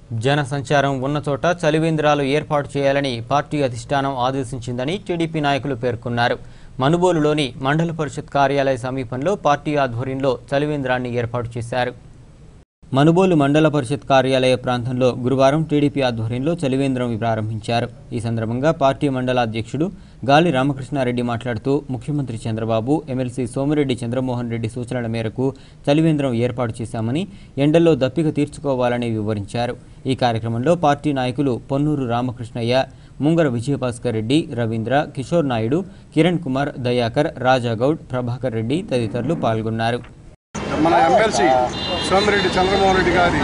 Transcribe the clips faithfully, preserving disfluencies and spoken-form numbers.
జన సంచారం ఉన్న చోట చలివేంద్రాలు ఏర్పాటు చేయాలని పార్టీ అధిష్టానం ఆదేశించిందని టీడీపీ నాయకులు పేర్కొన్నారు. మనుబోలులోని మండల పరిషత్ కార్యాలయ సమీపంలో పార్టీ ఆధ్వర్యంలో చలివేంద్రాన్ని ఏర్పాటు చేశారు. మనుబోలు మండల పరిషత్ కార్యాలయ ప్రాంతంలో గురువారం టీడీపీ ఆధ్వర్యంలో చలివేంద్రం ప్రారంభించారు. ఈ సందర్భంగా పార్టీ మండల అధ్యక్షుడు గాలి రామకృష్ణారెడ్డి మాట్లాడుతూ ముఖ్యమంత్రి చంద్రబాబు, ఎమ్మెల్సీ సోమిరెడ్డి చంద్రమోహన్ రెడ్డి సూచనల మేరకు చలివేంద్రం ఏర్పాటు చేశామని, ఎండల్లో దప్పిక తీర్చుకోవాలని వివరించారు. ఈ కార్యక్రమంలో పార్టీ నాయకులు పొన్నూరు రామకృష్ణయ్య, ముంగర విజయభాస్కర్ రెడ్డి, రవీంద్ర, కిషోర్ నాయుడు, కిరణ్ కుమార్, దయాకర్, రాజాగౌడ్, ప్రభాకర్ రెడ్డి తదితరులు పాల్గొన్నారు. మన ఎమ్మెల్సీ సోమిరెడ్డి చంద్రమోహన్ రెడ్డి గారి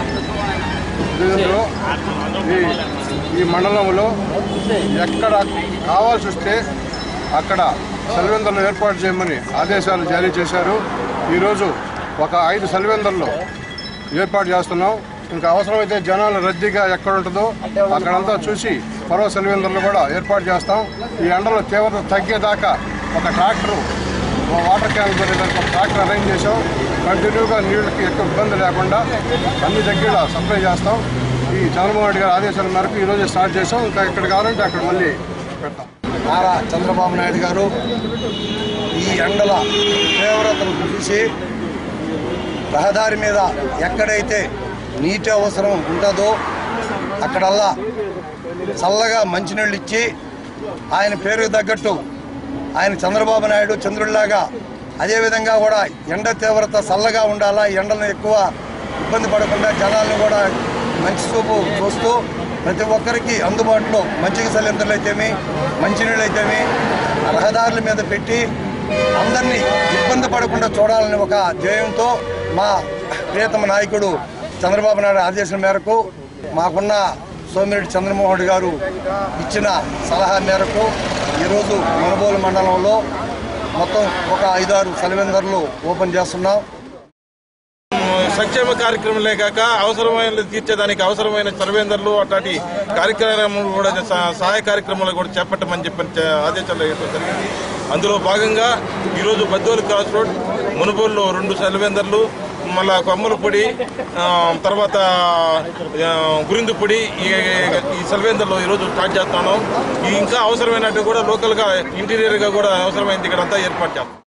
ఈ ఈ మండలంలో ఎక్కడ కావాల్సి వస్తే అక్కడ చలివేంద్రాలు ఏర్పాటు చేయమని ఆదేశాలు జారీ చేశారు. ఈరోజు ఒక ఐదు చలివేంద్రాలు ఏర్పాటు చేస్తున్నాం. ఇంకా అవసరమైతే జనాల రద్దీగా ఎక్కడ ఉంటుందో అక్కడంతా చూసి మరో చలివేంద్రాలు కూడా ఏర్పాటు చేస్తాం. ఈ ఎండలో తీవ్రత తగ్గేదాకా ఒక ట్రాక్టరు వాటర్ క్యాన్ కొనేదానికి ఒక ట్రాక్టర్ అరేంజ్ చేసాం. కంటిన్యూగా నీళ్ళకి ఎక్కువ ఇబ్బంది లేకుండా అన్ని దగ్గర సప్లై చేస్తాం. ఈ చంద్రబాబు నాయుడు గారి ఆదేశాల మేరకు ఈరోజు స్టార్ట్ చేసాం. ఇంకా ఎక్కడ కావాలంటే అక్కడ మళ్ళీ పెడతాం. నారా చంద్రబాబు నాయుడు గారు ఈ ఎండల తీవ్రతను చూసి రహదారి మీద ఎక్కడైతే నీటి అవసరం ఉంటుందో అక్కడల్లా చల్లగా మంచినీళ్ళు ఇచ్చి ఆయన పేరుకు తగ్గట్టు ఆయన చంద్రబాబు నాయుడు చంద్రుడిలాగా అదేవిధంగా కూడా ఎండ తీవ్రత చల్లగా ఉండాలా, ఎండలను ఎక్కువ ఇబ్బంది పడకుండా జనాలను కూడా మంచి చూపు చూస్తూ ప్రతి ఒక్కరికి అందుబాటులో మంచిగా సిలిండర్లు అయితేమి మంచినీళ్ళు అయితేమి రహదారుల మీద పెట్టి అందరినీ ఇబ్బంది పడకుండా చూడాలని ఒక ధ్యేయంతో మా ప్రియతమ నాయకుడు చంద్రబాబు నాయుడు ఆదేశం మేరకు మాకున్న సోమిరెడ్డి చంద్రమోహన్ గారు ఇచ్చిన సలహా మేరకు ఈరోజు మనుబోలు మండలంలో మొత్తం ఒక ఐదారు చలివేంద్రాలు ఓపెన్ చేస్తున్నాం. సంక్షేమ కార్యక్రమాలే కాక అవసరమైన తీర్చేదానికి అవసరమైన చలివేంద్రాలు అట్లాంటి కార్యక్రమాలు కూడా సహాయ కార్యక్రమాలు కూడా చేపట్టమని చెప్పి ఆదేశాలు ఇవ్వడం జరిగింది. అందులో భాగంగా ఈరోజు బద్దోలు క్రాస్ రోడ్ మునుబోలులో రెండు చలివేంద్రాలు, మళ్ళా కొమ్మలపొడి, తర్వాత గురిందుపొడి ఈ ఈ చలివేంద్రాలు ఈరోజు స్టార్ట్ చేస్తున్నాం. ఇంకా అవసరమైనట్టు కూడా లోకల్గా ఇంటీరియర్గా కూడా అవసరమైంది ఇక్కడ అంతా ఏర్పాటు చేస్తాం.